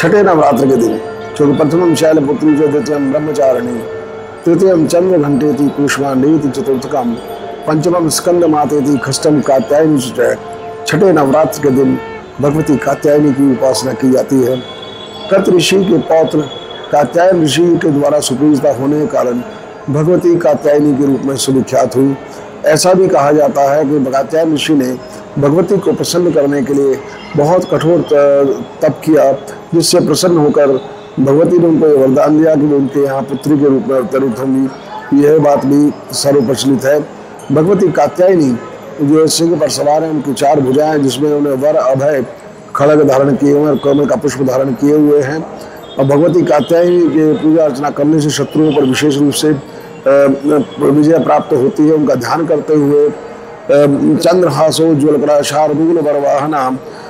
छठे नवरात्र के दिन, क्योंकि प्रथमम शैलपुत्री च द्वितीयम ब्रह्मचारिणी तृतीयम चंद्र घंटेति कूष्मांडेति चतुर्थकम पंचमम स्कंद मातेति खष्टम कात्यायनी च। छठे नवरात्र के दिन भगवती कात्यायनी की उपासना की जाती है। कत ऋषि के पौत्र कात्यायन ऋषि के द्वारा सुपूजिता होने के कारण भगवती कात्यायनी के रूप में सुविख्यात हुई। ऐसा भी कहा जाता है कि कात्यायन ऋषि ने भगवती को प्रसन्न करने के लिए बहुत कठोर तप किया, जिससे प्रसन्न होकर भगवती ने उनको वरदान दिया कि वो उनके यहाँ पुत्री के रूप में अवतरित होंगी। यह बात भी सर्वप्रचलित है। भगवती कात्यायनी जो सिंह पर सवार हैं, उनकी 4 भुजाएं, जिसमें उन्हें वर, अभय, खड़ग धारण किए हुए और कमल का पुष्प धारण किए हुए हैं। और भगवती कात्यायनी के पूजा अर्चना करने से शत्रुओं पर विशेष रूप से विजय प्राप्त होती है। उनका ध्यान करते हुए चंद्रहासोज्वल शार्दूल वरवाहना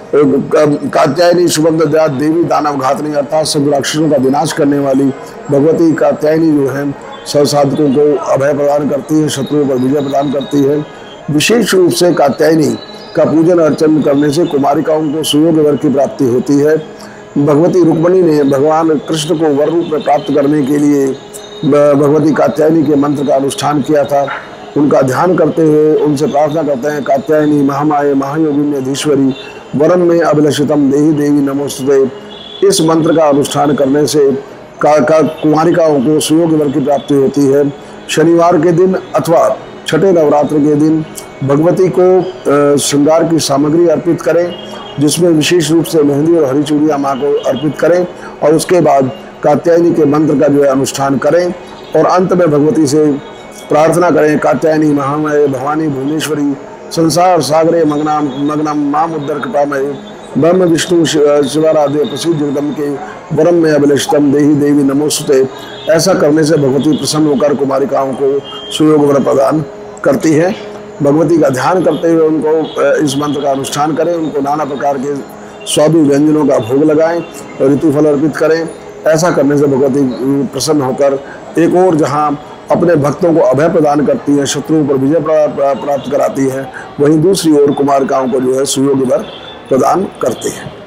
कात्यायनी सुगंध दया देवी दानव घातनी, अर्थात सब राक्षसों का विनाश करने वाली भगवती कात्यायनी जो है सब साधकों को अभय प्रदान करती है, शत्रुओं पर विजय प्रदान करती है। विशेष रूप से कात्यायनी का पूजन अर्चन करने से कुमारिकाओं को सुयोग्य वर की प्राप्ति होती है। भगवती रुक्मिणी ने भगवान कृष्ण को वर रूप में प्राप्त करने के लिए भगवती कात्यायनी के मंत्र का अनुष्ठान किया था। उनका ध्यान करते हुए उनसे प्रार्थना करते हैं, कात्यायनी महामाये महायोगिन्यधीश्वरी वरम में अभिलषितम देहि देवी नमोस्तुते। इस मंत्र का अनुष्ठान करने से कुमारिकाओं को सुयोग्य वर की प्राप्ति होती है। शनिवार के दिन अथवा छठे नवरात्र के दिन भगवती को श्रृंगार की सामग्री अर्पित करें, जिसमें विशेष रूप से मेहंदी और हरी चूड़ियाँ माँ को अर्पित करें और उसके बाद कात्यायनी के मंत्र का जो है अनुष्ठान करें और अंत में भगवती से प्रार्थना करें, कात्यायनी महामये भवानी भुवनेश्वरी संसार सागरे मग्नम माम उद्धर कृपामये ब्रह्म विष्णु शिवाराध्य प्रसिद्ध जगदम के वरम में अभिलषितम देहि देवी नमोस्तुते। ऐसा करने से भगवती प्रसन्न होकर कुमारिकाओं को सुयोग वर प्रदान करती है। भगवती का ध्यान करते हुए उनको इस मंत्र का अनुष्ठान करें, उनको नाना प्रकार के स्वादु व्यंजनों का भोग लगाएं, ऋतुफल अर्पित करें। ऐसा करने से भगवती प्रसन्न होकर एक और जहाँ अपने भक्तों को अभय प्रदान करती है, शत्रुओं पर विजय प्राप्त कराती है, वहीं दूसरी ओर कुमारिकाओं को जो है सुयोग वर प्रदान करती है।